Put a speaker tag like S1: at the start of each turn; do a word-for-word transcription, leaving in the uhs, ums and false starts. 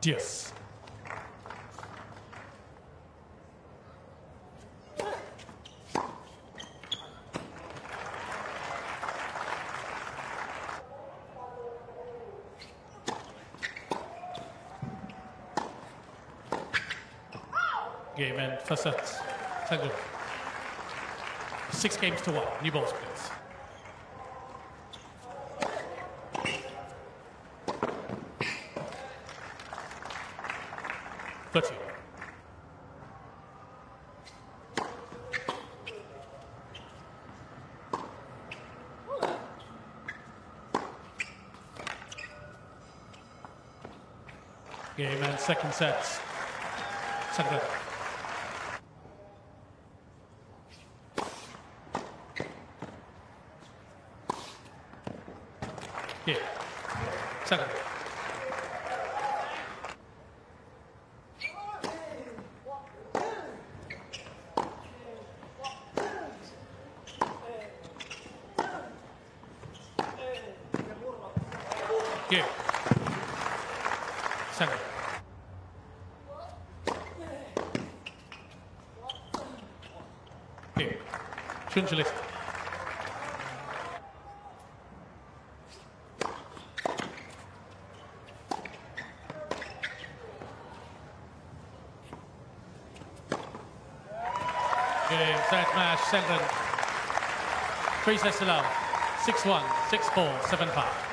S1: Deuce. Game and first set. Second. Six games to one. New balls, please. thirty. Game and second set. Second. Game. Second. Game. Second. Game. Chunjalist. Game, set match, second. Three sets to love. six one, six four, seven five.